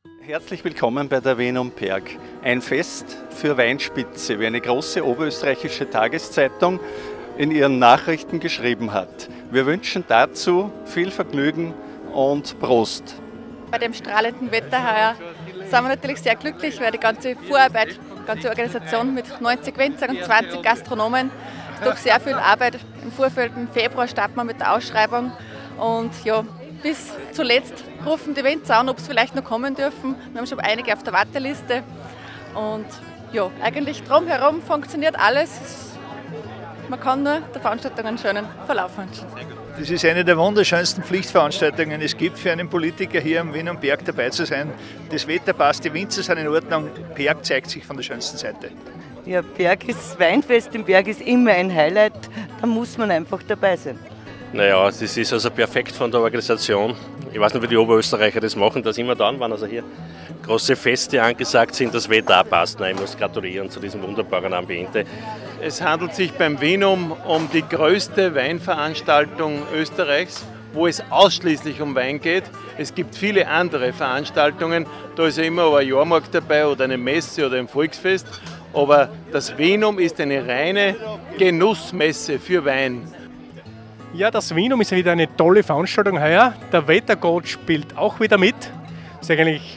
Herzlich willkommen bei der Venum Perg. Ein Fest für Weinspitze, wie eine große oberösterreichische Tageszeitung in ihren Nachrichten geschrieben hat. Wir wünschen dazu viel Vergnügen und Prost. Bei dem strahlenden Wetter heuer sind wir natürlich sehr glücklich, weil die ganze Vorarbeit, die ganze Organisation mit 90 Winzern und 20 Gastronomen ist doch sehr viel Arbeit. Im Vorfeld im Februar starten wir mit der Ausschreibung und ja, bis zuletzt rufen die Winzer an, ob sie vielleicht noch kommen dürfen. Wir haben schon einige auf der Warteliste und ja, eigentlich drumherum funktioniert alles. Man kann nur der Veranstaltung einen schönen Verlauf wünschen. Das ist eine der wunderschönsten Pflichtveranstaltungen. Es gibt für einen Politiker hier am Venum Perg dabei zu sein. Das Wetter passt, die Winzer sind in Ordnung. Perg zeigt sich von der schönsten Seite. Ja, Weinfest im Berg ist immer ein Highlight. Da muss man einfach dabei sein. Naja, das ist also perfekt von der Organisation. Ich weiß nicht, wie die Oberösterreicher das machen, dass immer dann, wenn also hier große Feste angesagt sind, das Wetter auch passt. Nein, ich muss gratulieren zu diesem wunderbaren Ambiente. Es handelt sich beim Venum um die größte Weinveranstaltung Österreichs, wo es ausschließlich um Wein geht. Es gibt viele andere Veranstaltungen, da ist ja immer ein Jahrmarkt dabei oder eine Messe oder ein Volksfest. Aber das Venum ist eine reine Genussmesse für Wein. Ja, das Venum ist wieder eine tolle Veranstaltung heuer. Der Wettergott spielt auch wieder mit. Das ist eigentlich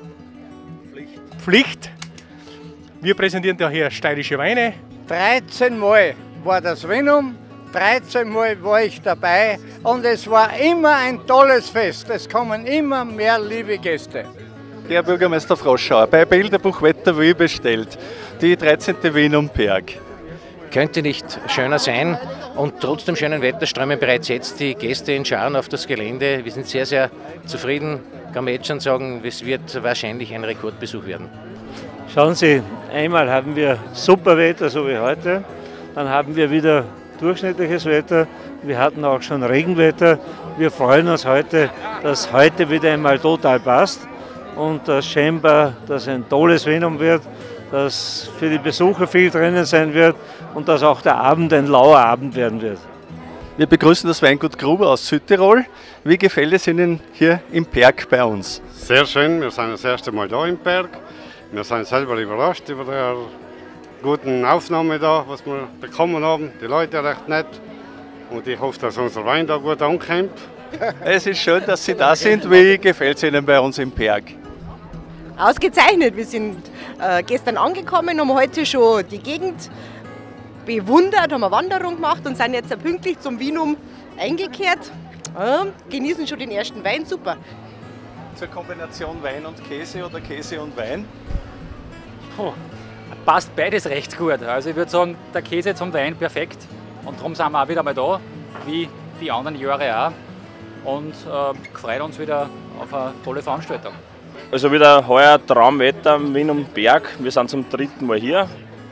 Pflicht. Wir präsentieren daher steirische Weine. 13 Mal war das Venum, 13 Mal war ich dabei und es war immer ein tolles Fest. Es kommen immer mehr liebe Gäste. Herr Bürgermeister Froschauer, bei Bilderbuch Wetter wie bestellt, die 13. Venum Perg. Könnte nicht schöner sein und trotz dem schönen Wetter strömen bereits jetzt die Gäste in Scharen auf das Gelände. Wir sind sehr, sehr zufrieden. Kann man jetzt schon sagen, es wird wahrscheinlich ein Rekordbesuch werden. Schauen Sie, einmal haben wir super Wetter, so wie heute. Dann haben wir wieder durchschnittliches Wetter. Wir hatten auch schon Regenwetter. Wir freuen uns heute, dass heute wieder einmal total passt und dass scheinbar das ein tolles Venum wird, dass für die Besucher viel drinnen sein wird und dass auch der Abend ein lauer Abend werden wird. Wir begrüßen das Weingut Gruber aus Südtirol. Wie gefällt es Ihnen hier im Perg bei uns? Sehr schön, wir sind das erste Mal da im Perg. Wir sind selber überrascht über die guten Aufnahme da, was wir bekommen haben. Die Leute recht nett und ich hoffe, dass unser Wein da gut ankommt. Es ist schön, dass Sie da sind. Wie gefällt es Ihnen bei uns im Perg? Ausgezeichnet. Wir sind gestern angekommen, haben heute schon die Gegend bewundert, haben eine Wanderung gemacht und sind jetzt pünktlich zum Venum eingekehrt. Genießen schon den ersten Wein, super. Zur Kombination Wein und Käse oder Käse und Wein? Passt beides recht gut. Also ich würde sagen, der Käse zum Wein perfekt. Und darum sind wir auch wieder mal da, wie die anderen Jahre auch. Und freuen uns wieder auf eine tolle Veranstaltung. Also wieder heuer Traumwetter am Venum Perg. Wir sind zum 3. Mal hier.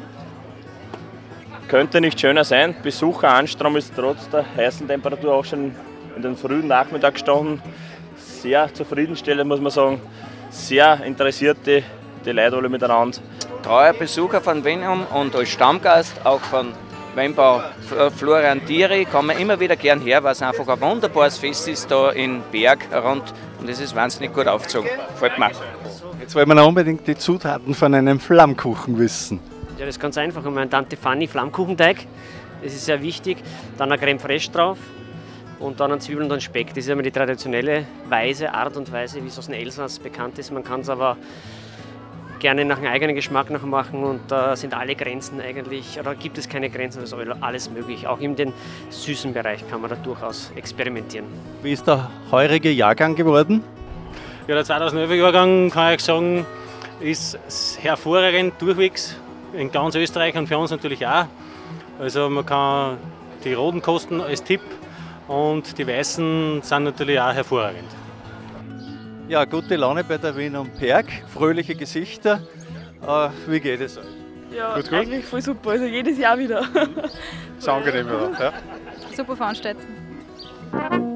Könnte nicht schöner sein. Besucheranstrom ist trotz der heißen Temperatur auch schon in den frühen Nachmittag gestanden. Sehr zufriedenstellend, muss man sagen. Sehr interessierte die Leute alle miteinander. Treuer Besucher von Venum und als Stammgast auch von Weinbau Florian Thierry kommen immer wieder gern her, weil es einfach ein wunderbares Fest ist da in Berg rund und es ist wahnsinnig gut aufgezogen. Gefällt mir. Jetzt wollen wir noch unbedingt die Zutaten von einem Flammkuchen wissen. Ja, das ist ganz einfach. Ein Tante Fanny Flammkuchenteig, das ist sehr wichtig. Dann eine Creme fraiche drauf und dann Zwiebeln und Speck. Das ist immer die traditionelle Art und Weise, wie es aus dem Elsass bekannt ist. Man kann es aber gerne nach dem eigenen Geschmack noch machen und da sind alle Grenzen eigentlich, oder gibt es keine Grenzen, also alles möglich. Auch in den süßen Bereich kann man da durchaus experimentieren. Wie ist der heurige Jahrgang geworden? Ja, der 2011er Jahrgang, kann ich sagen, ist hervorragend durchwegs in ganz Österreich und für uns natürlich auch. Also man kann die roten kosten als Tipp und die weißen sind natürlich auch hervorragend. Ja, gute Laune bei der Venum Perg, fröhliche Gesichter. Wie geht es euch? Ja, gut. Eigentlich voll super, also jedes Jahr wieder. Ist angenehm, oder? Ja. Super Veranstaltung.